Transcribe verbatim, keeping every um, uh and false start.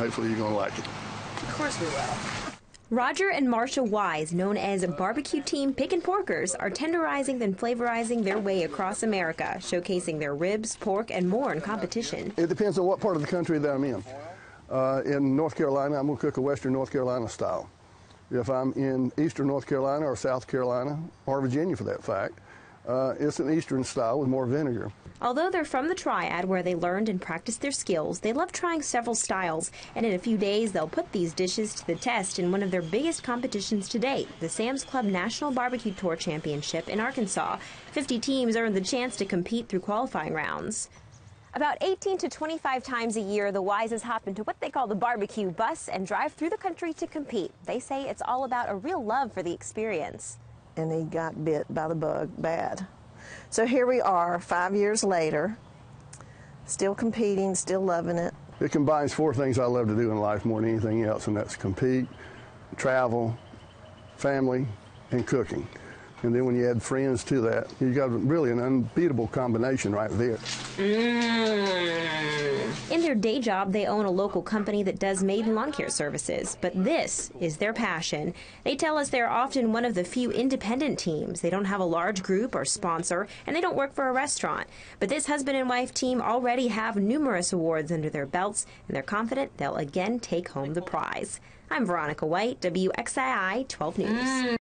Hopefully you're going to like it. Of course we will. Roger and Marcia Wise, known as barbecue team Pickin Porkers, are tenderizing and flavorizing their way across America, showcasing their ribs, pork, and more in competition. It depends on what part of the country that I'm in. Uh, in North Carolina, I'm going to cook a Western North Carolina style. If I'm in Eastern North Carolina or South Carolina, or Virginia for that fact, uh, it's an Eastern style with more vinegar. Although they're from the Triad, where they learned and practiced their skills, they love trying several styles, and in a few days they'll put these dishes to the test in one of their biggest competitions to date, the Sam's Club National Barbecue Tour Championship in Arkansas. Fifty teams earned the chance to compete through qualifying rounds. About eighteen to twenty-five times a year, the Wises hop into what they call the barbecue bus and drive through the country to compete. They say it's all about a real love for the experience. And he got bit by the bug bad. So here we are, five years later, still competing, still loving it. It combines four things I love to do in life more than anything else, and that's compete, travel, family, and cooking. And then when you add friends to that, you got really an unbeatable combination right there. Mm. In their day job, they own a local company that does maid and lawn care services, but this is their passion. They tell us they're often one of the few independent teams. They don't have a large group or sponsor, and they don't work for a restaurant. But this husband and wife team already have numerous awards under their belts, and they're confident they'll again take home the prize. I'm Veronica White, W X I I twelve News. Mm.